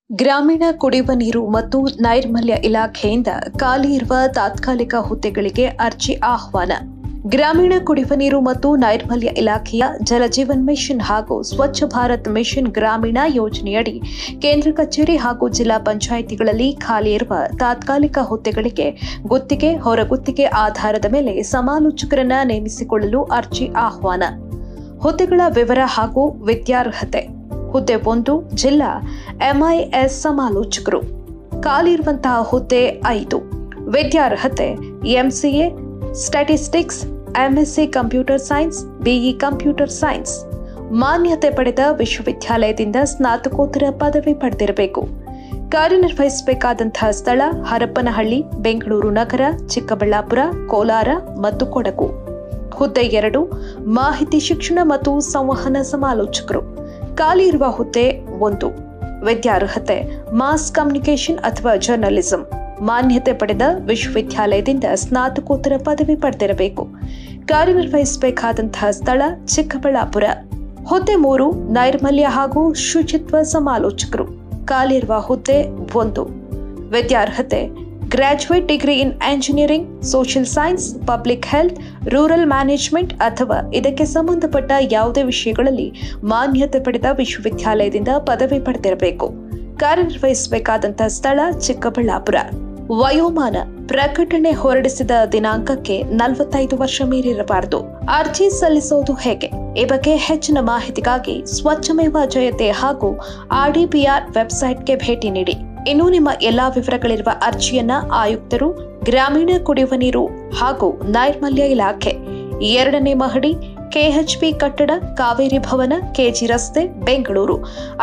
ಗ್ರಾಮೀಣ ಕುಡಿಯುವ ನೀರು ಮತ್ತು ನೈರ್ಮಲ್ಯ ಇಲಾಖೆಯಿಂದ ಖಾಲಿ ಇರುವ ತಾತ್ಕಾಲಿಕ ಹುದ್ದೆಗಳಿಗೆ ಅರ್ಜಿ ಆಹ್ವಾನ. ಗ್ರಾಮೀಣ ಕುಡಿಯುವ ನೀರು ಮತ್ತು ನೈರ್ಮಲ್ಯ ಇಲಾಖೆಯ ಜಲಜೀವನ್ ಮಿಷನ್ ಹಾಗೂ ಸ್ವಚ್ಛ ಭಾರತ್ ಮಿಷನ್ ಗ್ರಾಮೀಣ ಯೋಜನೆಯಡಿ ಕೇಂದ್ರ ಕಚೇರಿ ಹಾಗೂ ಜಿಲ್ಲಾ ಪಂಚಾಯಿತಿಗಳಲ್ಲಿ ಖಾಲಿ ಇರುವ ತಾತ್ಕಾಲಿಕ ಹುದ್ದೆಗಳಿಗೆ ಗುತ್ತಿಗೆ, ಹೊರಗುತ್ತಿಗೆ ಆಧಾರದ ಮೇಲೆ ಸಮಾಲೋಚಕರನ್ನ ನೇಮಿಸಿಕೊಳ್ಳಲು ಅರ್ಜಿ ಆಹ್ವಾನ. ಹುದ್ದೆಗಳ ವಿವರ ಹಾಗೂ ವಿದ್ಯಾರ್ಹತೆ. ಹುದ್ದೆ 1 ಜಿಲ್ಲಾ MIS ಸಮಾಲೋಚಕರು. ಖಾಲಿ ಇರುವಂತಹ ಹುದ್ದೆ 5. ವಿದ್ಯಾರ್ಹತೆ MCA statistics, MSc computer science, BE computer science. ಮಾನ್ಯತೆ ಪಡೆದ ವಿಶ್ವವಿದ್ಯಾಲಯದಿಂದ ಸ್ನಾತಕೋತ್ತರ ಪದವಿ ಪಡೆದಿರಬೇಕು. ಕಾರ್ಯನಿರ್ವಹಿಸಬೇಕಾದಂತಹ ಸ್ಥಳ ಹರಪನಹಳ್ಳಿ, ಬೆಂಗಳೂರು ನಗರ, ಚಿಕ್ಕಬಳ್ಳಾಪುರ, ಕೋಲಾರ ಮತ್ತು ಕೊಡಗು. ಹುದ್ದೆ 2 ಮಾಹಿತಿ ಶಿಕ್ಷಣ ಮತ್ತು ಸಂವಹನ ಸಮಾಲೋಚಕರು. ಖಾಲಿ ಇರುವ ಹುದ್ದೆ 1. ವಿದ್ಯಾರ್ಹತೆ ಮಾಸ್ ಕಮ್ಯುನಿಕೇಷನ್ ಅಥವಾ ಜರ್ನಲಿಸಂ. ಮಾನ್ಯತೆ ಪಡೆದ ವಿಶ್ವವಿದ್ಯಾಲಯದಿಂದ ಸ್ನಾತಕೋತ್ತರ ಪದವಿ ಪಡೆದಿರಬೇಕು. ಕಾರ್ಯನಿರ್ವಹಿಸಬೇಕಾದಂತಹ ಸ್ಥಳ ಚಿಕ್ಕಬಳ್ಳಾಪುರ. ಹುದ್ದೆ 3 ನೈರ್ಮಲ್ಯ ಹಾಗೂ ಶುಚಿತ್ವ ಸಮಾಲೋಚಕರು. ಖಾಲಿ ಇರುವ ಹುದ್ದೆ 1. ವಿದ್ಯಾರ್ಹತೆ graduate degree in engineering, social science, public health, rural management ಅಥವಾ ಇದಕ್ಕೆ ಸಂಬಂಧಪಟ್ಟ ಯಾವುದೇ ವಿಷಯಗಳಲ್ಲಿ ಮಾನ್ಯತೆ ಪಡೆದ ವಿಶ್ವವಿದ್ಯಾಲಯದಿಂದ ಪದವಿ ಪಡೆದಿರಬೇಕು. ಕಾರ್ಯನಿರ್ವಹಿಸಬೇಕಾದಂತಹ ಸ್ಥಳ ಚಿಕ್ಕಬಳ್ಳಾಪುರ. ವಯೋಮಾನ ಪ್ರಕಟಣೆ ಹೊರಡಿಸಿದ ದಿನಾಂಕಕ್ಕೆ 45 ವರ್ಷ ಮೀರಿರಬಾರದು. ಅರ್ಜಿ ಸಲ್ಲಿಸುವುದು ಹೇಗೆ? ಈ ಬಗ್ಗೆ ಹೆಚ್ಚಿನ ಮಾಹಿತಿಗಾಗಿ ಸ್ವಚ್ಛಮೇವ ಜಯತೆ ಹಾಗೂ RDPR ವೆಬ್ಸೈಟ್ಗೆ ಭೇಟಿ ನೀಡಿ. ಇನ್ನು ನಿಮ್ಮ ಎಲ್ಲಾ ವಿವರಗಳಿರುವ ಅರ್ಜಿಯನ್ನ ಆಯುಕ್ತರು, ಗ್ರಾಮೀಣ ಕುಡಿಯುವ ನೀರು ಹಾಗೂ ನೈರ್ಮಲ್ಯ ಇಲಾಖೆ, 2ನೇ ಮಹಡಿ, KHP ಕಟ್ಟಡ, ಕಾವೇರಿ ಭವನ, KG ರಸ್ತೆ, ಬೆಂಗಳೂರು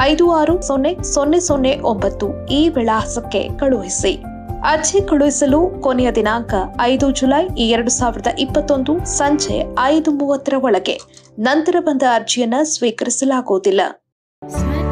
560009 ಈ ವಿಳಾಸಕ್ಕೆ ಕಳುಹಿಸಿ. ಅರ್ಜಿ ಕಳುಹಿಸಲು ಕೊನೆಯ ದಿನಾಂಕ 5 ಜುಲೈ 2021 ಸಂಜೆ 5:30 ಒಳಗೆ. ನಂತರ ಬಂದ ಅರ್ಜಿಯನ್ನ ಸ್ವೀಕರಿಸಲಾಗುವುದಿಲ್ಲ.